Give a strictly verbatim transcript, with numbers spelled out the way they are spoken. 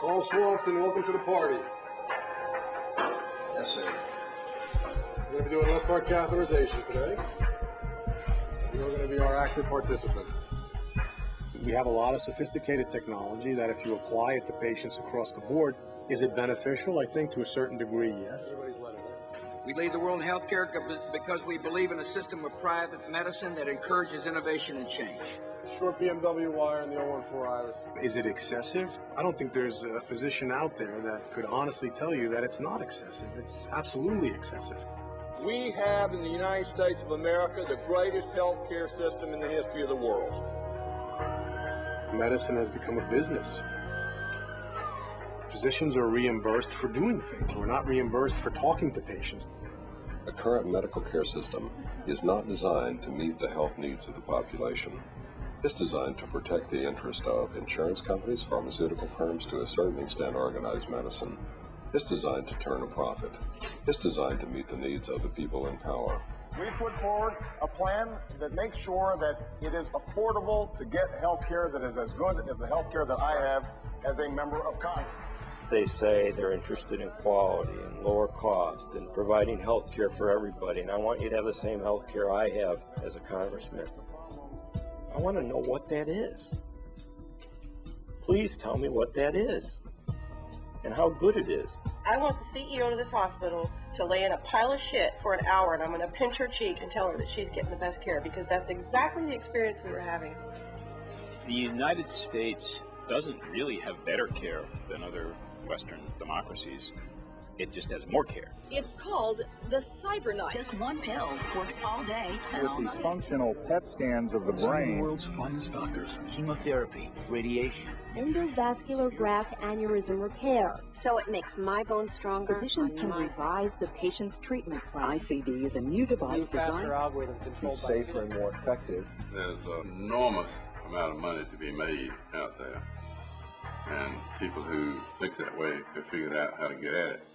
Carl Swanson, welcome to the party. Yes, sir. We're going to be doing left heart catheterization today. You're going to be our active participant. We have a lot of sophisticated technology that if you apply it to patients across the board, is it beneficial? I think to a certain degree, yes. We lead the world in healthcare because we believe in a system of private medicine that encourages innovation and change. Short B M W wire and the oh one four iris. Is it excessive? I don't think there's a physician out there that could honestly tell you that it's not excessive. It's absolutely excessive. We have in the United States of America the greatest healthcare system in the history of the world. Medicine has become a business. Physicians are reimbursed for doing things. We're not reimbursed for talking to patients. The current medical care system is not designed to meet the health needs of the population. It's designed to protect the interest of insurance companies, pharmaceutical firms, to a certain extent organized medicine. It's designed to turn a profit. It's designed to meet the needs of the people in power. We put forward a plan that makes sure that it is affordable to get health care that is as good as the health care that I have as a member of Congress. They say they're interested in quality and lower cost and providing health care for everybody, and I want you to have the same health care I have as a congressman. I want to know what that is. Please tell me what that is and how good it is. I want the C E O of this hospital to lay in a pile of shit for an hour, and I'm going to pinch her cheek and tell her that she's getting the best care, because that's exactly the experience we were having. The United States doesn't really have better care than other Western democracies. It just has more care. It's called the cyber knife. Just one pill works all day and With all the night. functional P E T scans of the Some brain. of the world's finest doctors, chemotherapy, radiation, endovascular graft aneurysm repair. So it makes my bones stronger. Physicians can revise the patient's treatment plan. I C D is a new device new designed algorithm to be safer and more effective. There's an enormous amount of money to be made out there, and people who think that way have figured out how to get at it.